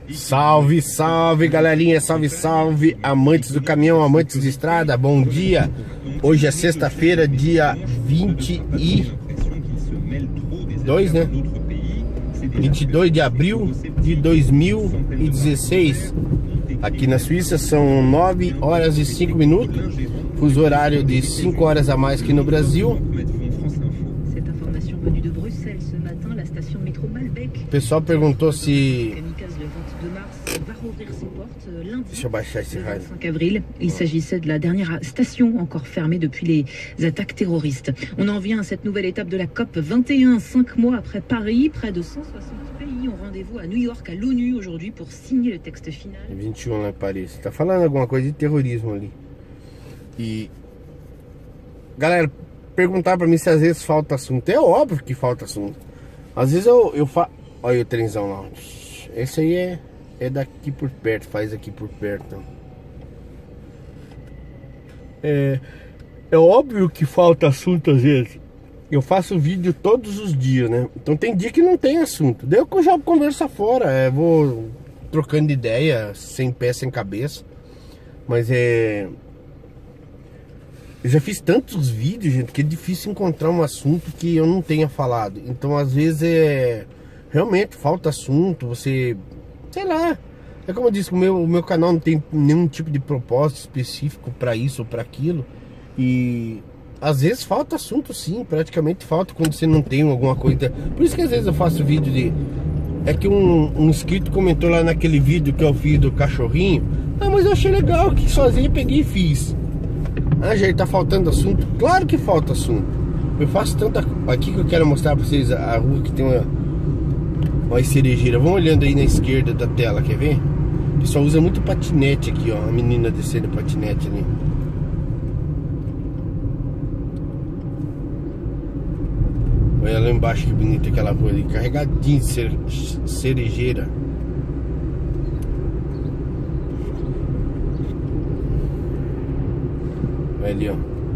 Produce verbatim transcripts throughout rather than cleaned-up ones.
Salve, salve, galerinha, salve, salve, amantes do caminhão, amantes de estrada, bom dia. Hoje é sexta-feira, dia vinte e dois, né? vinte e dois de abril de dois mil e dezesseis. Aqui na Suíça são nove horas e cinco minutos, fuso horário de cinco horas a mais que no Brasil. O pessoal perguntou se... Deixa eu baixar esse raio. cinq avril, il s'agissait de la dernière station encore fermée depuis les attaques terroristes. On en vient à cette nouvelle étape de la COP vingt et un, cinq mois après Paris. Près de cent soixante pays ont rendez-vous à New York, à l'ONU aujourd'hui pour signer le texte final. vinte e um lá em Paris. Tá falando alguma coisa de terrorismo ali. E... Galera, perguntar pra mim se às vezes falta assunto. É óbvio que falta assunto. Às vezes eu, eu faço... Olha o trenzão lá. Esse aí é... É daqui por perto, faz aqui por perto. É, é óbvio que falta assunto às vezes. Eu faço vídeo todos os dias, né? Então tem dia que não tem assunto. Daí eu já converso fora, é, vou trocando ideia, sem pé, sem cabeça. Mas é... Eu já fiz tantos vídeos, gente, que é difícil encontrar um assunto que eu não tenha falado. Então às vezes é... Realmente falta assunto, você... Sei lá, é como eu disse, o meu, o meu canal não tem nenhum tipo de propósito específico para isso ou para aquilo. E às vezes falta assunto sim, praticamente falta quando você não tem alguma coisa. Por isso que às vezes eu faço vídeo de... É que um, um inscrito comentou lá naquele vídeo que eu fiz do cachorrinho. Ah, mas eu achei legal, que sozinho eu peguei e fiz. Ah, já tá faltando assunto? Claro que falta assunto. Eu faço tanta... Aqui que eu quero mostrar pra vocês a, a rua que tem uma... Olha as cerejeiras, vão olhando aí na esquerda da tela, quer ver? O pessoal usa muito patinete aqui, ó. A menina descendo patinete ali. Olha lá embaixo que bonita aquela rua ali, carregadinha de cerejeira. Olha ali, ó.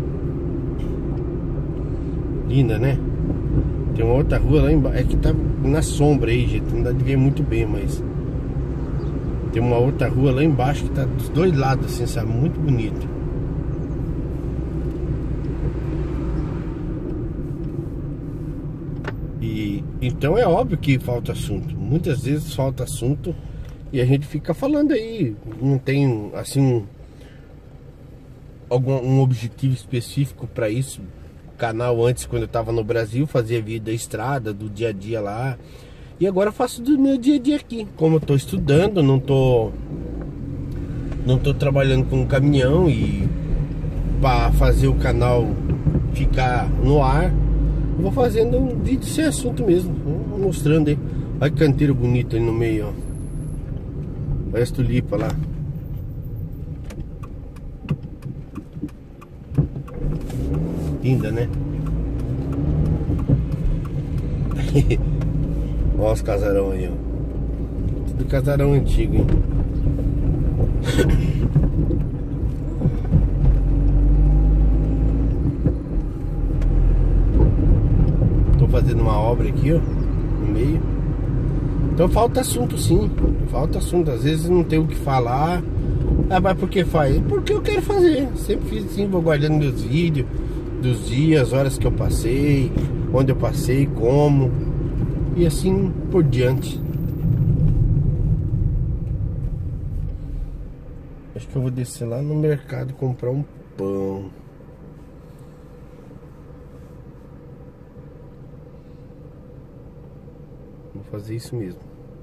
Linda, né? Tem uma outra rua lá embaixo, é que tá na sombra aí, gente, não dá de ver muito bem, mas tem uma outra rua lá embaixo que tá dos dois lados, assim, sabe, muito bonito. E então é óbvio que falta assunto, muitas vezes falta assunto e a gente fica falando aí, não tem, assim, algum um objetivo específico para isso. Canal antes, quando eu tava no Brasil, fazia vídeo da estrada, do dia a dia lá. E agora eu faço do meu dia a dia aqui. Como eu tô estudando, não tô Não tô trabalhando com um caminhão. E para fazer o canal ficar no ar, eu vou fazendo um vídeo sem assunto mesmo, mostrando aí. Olha que canteiro bonito aí no meio, ó. Olha as tulipas lá. Linda, né? Olha os casarão aí, ó. Tudo casarão antigo, hein? Tô fazendo uma obra aqui, ó, no meio. Então falta assunto sim. Falta assunto, às vezes não tem o que falar. Ah, mas por que faz? Porque eu quero fazer. Sempre fiz assim, vou guardando meus vídeos dos dias, horas que eu passei, onde eu passei, como, e assim por diante. Acho que eu vou descer lá no mercado comprar um pão. Vou fazer isso mesmo.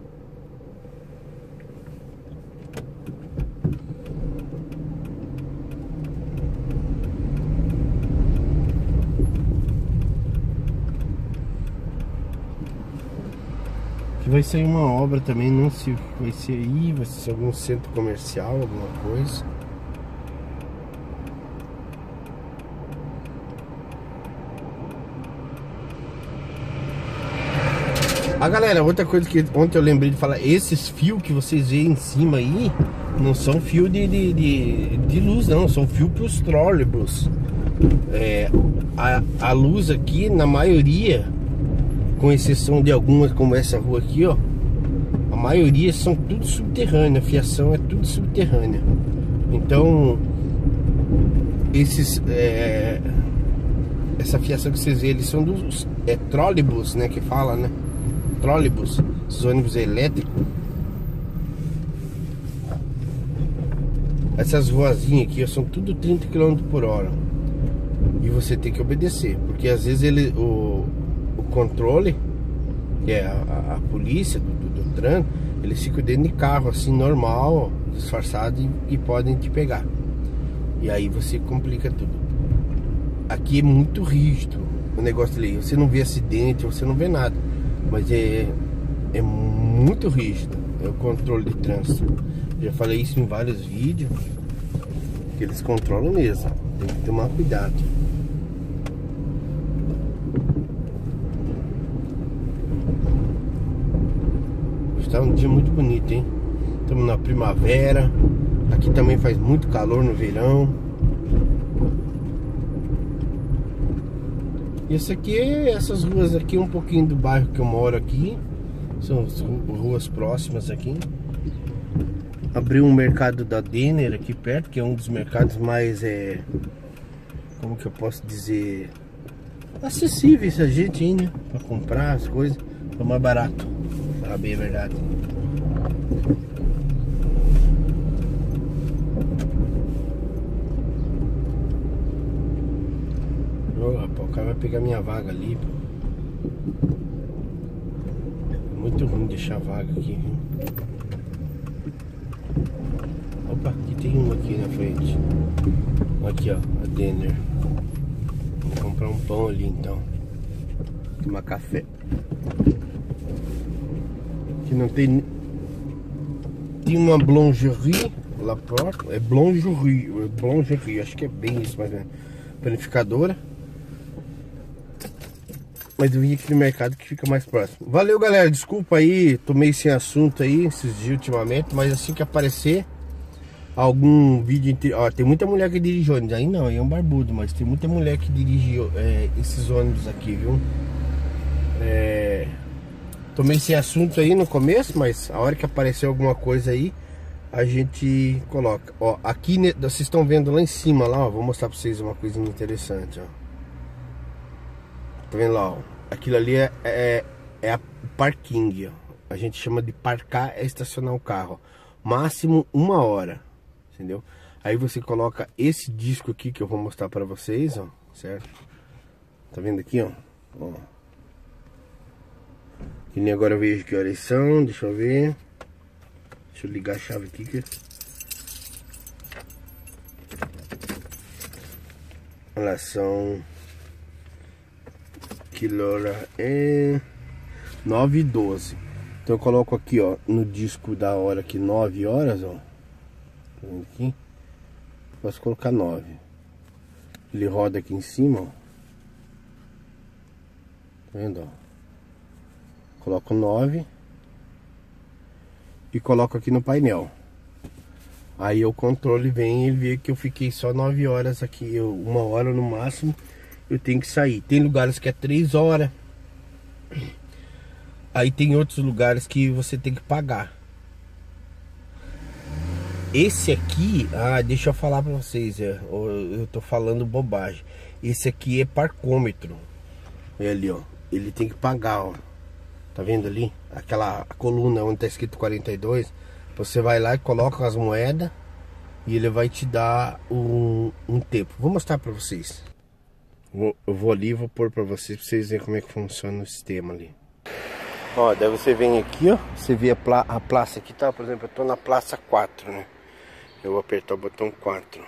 Vai sair uma obra também, não sei o que vai ser aí, vai ser algum centro comercial, alguma coisa. Ah, galera, outra coisa que ontem eu lembrei de falar, esses fios que vocês veem em cima aí, não são fios de, de, de, de luz não, são fios para os trólebus. É, a, a luz aqui, na maioria, com exceção de algumas como essa rua aqui, ó, a maioria são tudo subterrânea, a fiação é tudo subterrânea. Então esses é, essa fiação que vocês veem, eles são dos é, trolleybus, né, que fala, né? Trolleybus, esses ônibus elétricos. Essas ruazinhas aqui são tudo trinta quilômetros por hora. E você tem que obedecer, porque às vezes ele, o, o controle, que é a, a, a polícia do, do, do trânsito, eles ficam dentro de carro assim, normal, disfarçado, e, e podem te pegar. E aí você complica tudo. Aqui é muito rígido o negócio ali. Você não vê acidente, você não vê nada, mas é, é muito rígido, é o controle de trânsito. Já falei isso em vários vídeos, que eles controlam mesmo. Tem que tomar cuidado. Está um dia muito bonito, hein? Estamos na primavera. Aqui também faz muito calor no verão. E esse aqui, essas ruas aqui, um pouquinho do bairro que eu moro aqui. São as ruas próximas aqui. Abriu um mercado da Denner aqui perto, que é um dos mercados mais, é, como que eu posso dizer, acessíveis a gente ir, né? Pra comprar as coisas, é mais barato, pra falar bem a verdade. Oh, rapaz, o cara vai pegar minha vaga ali, pô. É muito ruim deixar a vaga aqui, viu? Opa, aqui tem um aqui na frente. Aqui, ó, a Denner. Vou comprar um pão ali então. Tomar café. Aqui não tem. Tem uma boulangerie lá próximo. É boulangerie, é boulangerie, acho que é bem isso, mas é panificadora. Mas eu vim aqui no mercado que fica mais próximo. Valeu, galera, desculpa aí, tô meio sem assunto aí esses dias ultimamente, mas assim que aparecer algum vídeo, ó, tem muita mulher que dirige ônibus, aí não, aí é um barbudo, mas tem muita mulher que dirige é, esses ônibus aqui, viu? É... Tô meio sem assunto aí no começo, mas a hora que aparecer alguma coisa aí, a gente coloca. Ó, aqui, vocês estão vendo lá em cima, lá, ó, vou mostrar pra vocês uma coisinha interessante, ó. Tá vendo lá, ó? Aquilo ali é, é, é a parking, ó. A gente chama de parcar, é estacionar o carro, ó. Máximo uma hora, entendeu? Aí você coloca esse disco aqui que eu vou mostrar pra vocês, ó, certo? Tá vendo aqui, ó? Ó. Que nem agora eu vejo que horas são, deixa eu ver. Deixa eu ligar a chave aqui que... Olha, são... Que hora é... nove e doze. Então eu coloco aqui, ó, no disco da hora aqui, nove horas, ó. Tá vendo aqui? Posso colocar nove. Ele roda aqui em cima, ó. Tá vendo, ó? Coloco nove e coloco aqui no painel. Aí o controle vem e ele vê que eu fiquei só nove horas aqui, eu, uma hora no máximo, eu tenho que sair. Tem lugares que é três horas. Aí tem outros lugares que você tem que pagar. Esse aqui, ah, deixa eu falar pra vocês, é, eu tô falando bobagem. Esse aqui é parcômetro. É ali, ó. Ele tem que pagar, ó. Tá vendo ali? Aquela coluna onde tá escrito quarenta e dois. Você vai lá e coloca as moedas e ele vai te dar um, um tempo. Vou mostrar pra vocês. Vou, eu vou ali e vou pôr pra vocês, pra vocês verem como é que funciona o sistema ali. Ó, daí você vem aqui, ó. Você vê a, pla a praça aqui, tá? Por exemplo, eu tô na praça quatro, né? Eu vou apertar o botão quatro.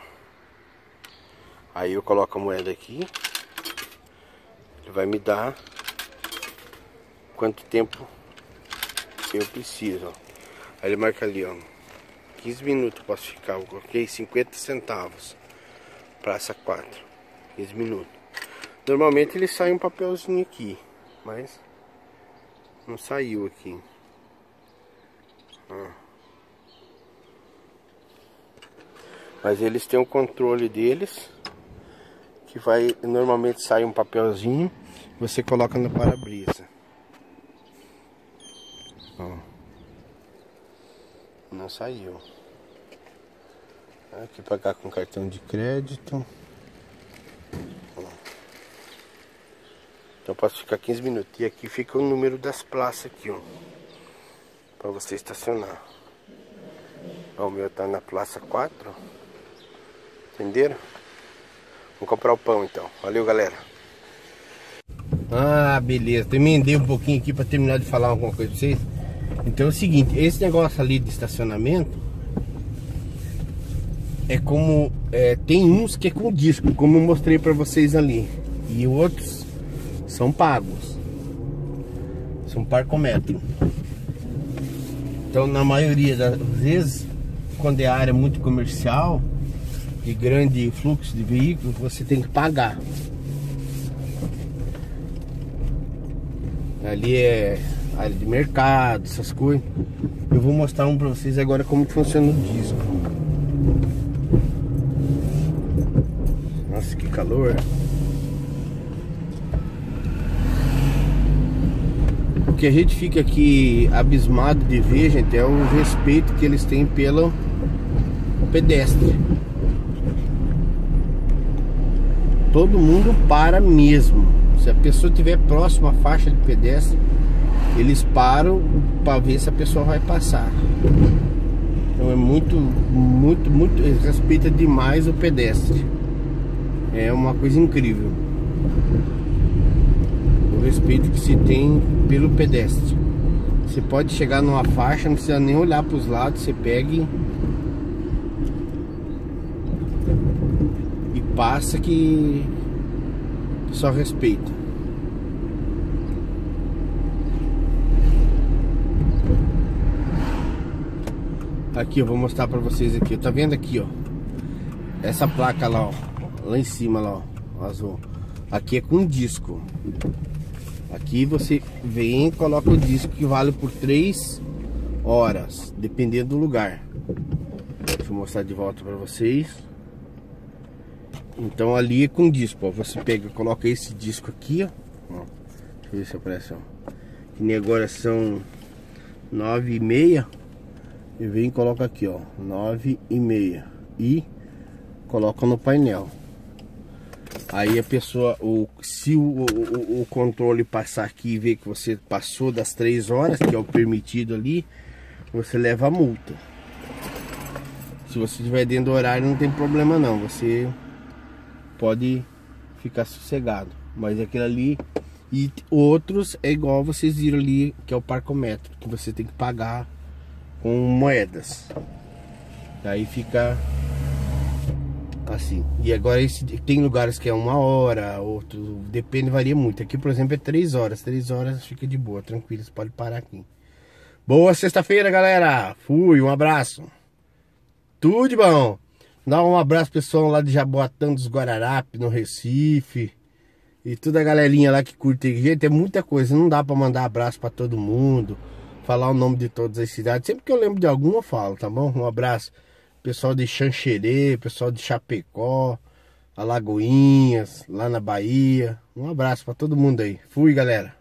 Aí eu coloco a moeda aqui. Ele vai me dar quanto tempo eu preciso, ó. Aí ele marca ali, ó, quinze minutos posso ficar. Eu coloquei cinquenta centavos. Praça quatro, quinze minutos. Normalmente ele sai um papelzinho aqui, mas não saiu aqui, ó. Mas eles têm o controle deles, que vai, normalmente sai um papelzinho, você coloca no para-brisa. Ó. Não saiu. Aqui pagar com cartão de crédito. Então posso ficar quinze minutos. E aqui fica o número das praças aqui, ó, pra você estacionar. Ó, o meu tá na praça quatro. Entenderam? Vamos comprar o pão então. Valeu, galera. Ah, beleza. Eu emendei um pouquinho aqui pra terminar de falar alguma coisa pra vocês. Então é o seguinte, esse negócio ali de estacionamento é como, é, tem uns que é com disco, como eu mostrei pra vocês ali. E outros são pagos, são parcomètro. Então na maioria das vezes, quando é área muito comercial, de grande fluxo de veículos, você tem que pagar. Ali é área de mercado, essas coisas. Eu vou mostrar um pra vocês agora como que funciona o disco. Nossa, que calor. O que a gente fica aqui abismado de ver, gente, é o respeito que eles têm pelo pedestre. Todo mundo para mesmo. Se a pessoa estiver próxima à faixa de pedestre, eles param para ver se a pessoa vai passar. Então é muito, muito, muito, eles respeitam demais o pedestre. É uma coisa incrível o respeito que se tem pelo pedestre. Você pode chegar numa faixa, não precisa nem olhar para os lados, você pega e, e passa que só respeita. Aqui eu vou mostrar pra vocês aqui. Tá vendo aqui, ó? Essa placa lá, ó, lá em cima lá, ó, azul. Aqui é com disco. Aqui você vem e coloca o disco que vale por três horas, dependendo do lugar. Deixa eu mostrar de volta pra vocês. Então ali é com disco, ó. Você pega, coloca esse disco aqui, ó. Ó, deixa eu ver se aparece, ó. Que nem agora são nove e meia. E vem e coloca aqui, ó, nove e meia. E coloca no painel. Aí a pessoa, o, se o, o, o controle passar aqui e ver que você passou das três horas, que é o permitido ali, você leva a multa. Se você estiver dentro do horário, não tem problema não. Você pode ficar sossegado. Mas aquilo ali e outros é igual vocês viram ali, que é o parcomètro, que você tem que pagar com moedas. Aí fica assim. E agora esse, tem lugares que é uma hora, outro depende, varia muito. Aqui, por exemplo, é três horas. Três horas fica de boa, tranquilo, você pode parar aqui. Boa sexta-feira, galera. Fui, um abraço. Tudo de bom. Dá um abraço pessoal lá de Jaboatão dos Guararapes, no Recife. E toda a galerinha lá que curte. Gente, é muita coisa, não dá pra mandar abraço pra todo mundo, falar o nome de todas as cidades. Sempre que eu lembro de alguma eu falo, tá bom? Um abraço pessoal de Xanxerê, pessoal de Chapecó, Alagoinhas, lá na Bahia. Um abraço pra todo mundo aí. Fui, galera.